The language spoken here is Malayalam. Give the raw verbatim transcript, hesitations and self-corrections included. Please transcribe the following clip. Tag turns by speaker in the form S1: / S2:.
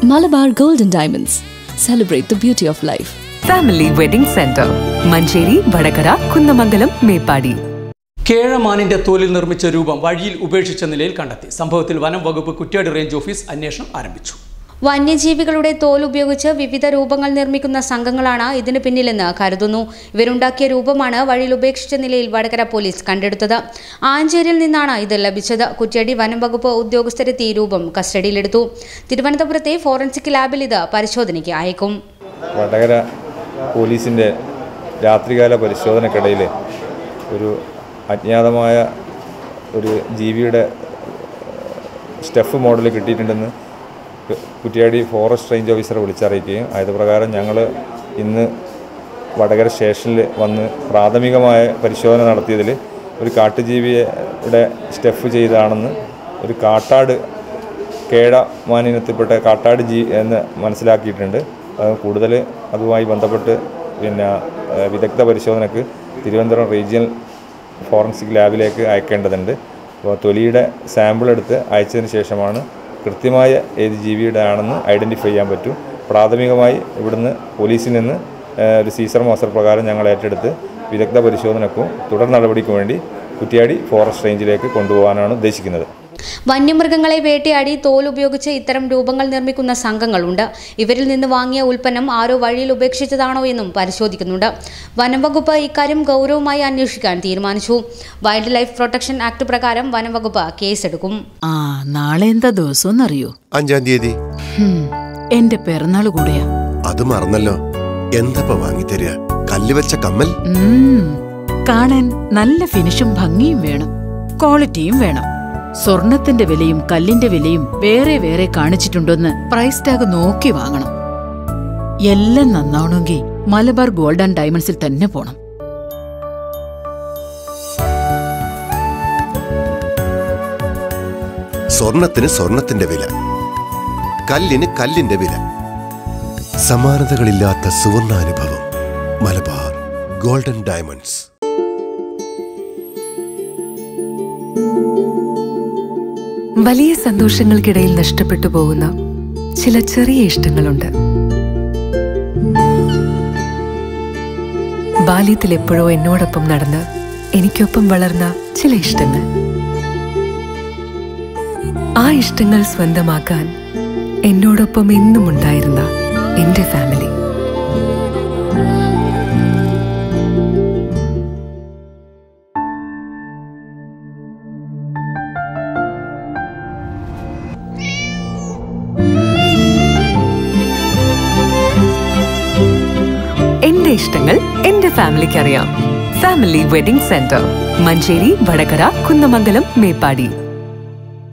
S1: Malabar Gold and Diamonds. Celebrate the beauty of life.
S2: Family Wedding Center. Mancheri, Vadakara, Kundamangalam, Mepadi.
S3: കേഴമാനിന്റെ തോലിൽ നിർമ്മിച്ച രൂപം വഴിയിൽ ഉപേക്ഷിച്ച നിലയിൽ കണ്ടെത്തി. സംഭവത്തിൽ വനം വകുപ്പ് കുറ്റ്യാടി റേഞ്ച് ഓഫീസ് അന്വേഷണം ആരംഭിച്ചു.
S4: വന്യജീവികളുടെ തോൽ ഉപയോഗിച്ച് വിവിധ രൂപങ്ങൾ നിർമ്മിക്കുന്ന സംഘങ്ങളാണ് ഇതിന് പിന്നിലെന്ന് കരുതുന്നു. ഇവരുണ്ടാക്കിയ രൂപമാണ് വഴിയിൽ ഉപേക്ഷിച്ച നിലയിൽ വടകര പോലീസ് കണ്ടെടുത്തത്. ആഞ്ചേരിയിൽ നിന്നാണ് ഇത് ലഭിച്ചത്. കുറ്റ്യാടി വനം വകുപ്പ് ഉദ്യോഗസ്ഥരെത്തി രൂപം കസ്റ്റഡിയിലെടുത്തു. തിരുവനന്തപുരത്തെ ഫോറൻസിക് ലാബിൽ ഇത് പരിശോധനയ്ക്ക് അയക്കും.
S5: വടകര പോലീസിന്റെ രാത്രികാല പരിശോധനയ്ക്കിടയിൽ ഒരു അജ്ഞാതമായ ഒരു ജീവിയുടെ സ്റ്റെഫ് മോഡൽ കിട്ടിയിട്ടുണ്ടെന്ന് കുറ്റ്യാടി ഫോറസ്റ്റ് റേഞ്ച് ഓഫീസറെ വിളിച്ചറിയിക്കുകയും അതുപ്രകാരം ഞങ്ങൾ ഇന്ന് വടകര സ്റ്റേഷനിൽ വന്ന് പ്രാഥമികമായ പരിശോധന നടത്തിയതിൽ ഒരു കാട്ടുജീവിയുടെ സ്റ്റെഫ് ചെയ്താണെന്ന് ഒരു കാട്ടാട് കേഴ മാനിനത്തിൽപ്പെട്ട കാട്ടാട് ജീ എന്ന് മനസ്സിലാക്കിയിട്ടുണ്ട്. അത് കൂടുതൽ അതുമായി ബന്ധപ്പെട്ട് പിന്നെ വിദഗ്ധ പരിശോധനയ്ക്ക് തിരുവനന്തപുരം റീജിയണൽ ഫോറൻസിക് ലാബിലേക്ക് അയക്കേണ്ടതുണ്ട്. അപ്പോൾ തൊലിയുടെ സാമ്പിൾ എടുത്ത് അയച്ചതിന് ശേഷമാണ് കൃത്യമായ ഏത് ജീവിയുടെ ആണെന്ന് ഐഡൻറ്റിഫൈ ചെയ്യാൻ പറ്റും. പ്രാഥമികമായി ഇവിടുന്ന് പോലീസിൽ നിന്ന് ഒരു സീസർ മാസ്റ്റർ പ്രകാരം ഞങ്ങൾ ഏറ്റെടുത്ത് വിദഗ്ധ പരിശോധനയ്ക്കും തുടർ നടപടിക്കും വേണ്ടി കുറ്റ്യാടി ഫോറസ്റ്റ് റേഞ്ചിലേക്ക് കൊണ്ടുപോകാനാണ് ഉദ്ദേശിക്കുന്നത്.
S4: വന്യമൃഗങ്ങളെ വേട്ടയാടി തോൽ ഉപയോഗിച്ച് ഇത്തരം രൂപങ്ങൾ നിർമ്മിക്കുന്ന സംഘങ്ങളുണ്ട്. ഇവരിൽ നിന്ന് വാങ്ങിയ ഉൽപ്പന്നം ആരോ വഴിയിൽ ഉപേക്ഷിച്ചതാണോ എന്നും പരിശോധിക്കുന്നുണ്ട്. വനംവകുപ്പ് ഇക്കാര്യം ഗൗരവമായി അന്വേഷിക്കാൻ തീരുമാനിച്ചു. വൈൽഡ് ലൈഫ് പ്രൊട്ടക്ഷൻ ആക്ട് പ്രകാരം വനംവകുപ്പ് കേസെടുക്കും.
S6: ആ നാളെ എന്താ ദിവസം അറിയോ?
S7: അഞ്ചാം തീയതി
S6: എന്റെ പിറന്നാൾ കൂടെയാ.
S7: അത് മറന്നല്ലോ. എന്താ വാങ്ങിത്തരിക? കല്ല് വെച്ച കമ്മൽ.
S6: കാണാൻ നല്ല ഫിനിഷും ഭംഗിയും വേണം, ക്വാളിറ്റിയും വേണം. സ്വർണത്തിന്റെ വിലയും കല്ലിന്റെ വിലയും വേറെ വേറെ കാണിച്ചിട്ടുണ്ടോന്ന് പ്രൈസ് ടാഗ് നോക്കി വാങ്ങണം. എല്ലാം നന്നാവണമെങ്കിൽ മലബാർ ഗോൾഡ് ആൻഡ് ഡയമണ്ട്സിൽ തന്നെ പോണം.
S7: സ്വർണത്തിന് സ്വർണത്തിന്റെ വില, കല്ലിന് കല്ലിന്റെ വില, സമാനതകളില്ലാത്ത സുവർണാനുഭവം. Malabar gold and diamonds.
S2: വലിയ സന്തോഷങ്ങൾക്കിടയിൽ നഷ്ടപ്പെട്ടു പോകുന്ന ചില ചെറിയ ഇഷ്ടങ്ങളുണ്ട്. ബാല്യത്തിൽ എപ്പോഴോ എന്നോടൊപ്പം നടന്ന് എനിക്കൊപ്പം വളർന്ന ചില ഇഷ്ടങ്ങൾ. ആ ഇഷ്ടങ്ങൾ സ്വന്തമാക്കാൻ എന്നോടൊപ്പം എന്നും ഉണ്ടായിരുന്ന എന്റെ ഫാമിലി. എന്റെ ഇഷ്ടങ്ങൾ എന്റെ ഫാമിലിക്ക് അറിയാം. Family wedding centre, Manjeri, Vadakara, Kunnamangalam, Meppadi.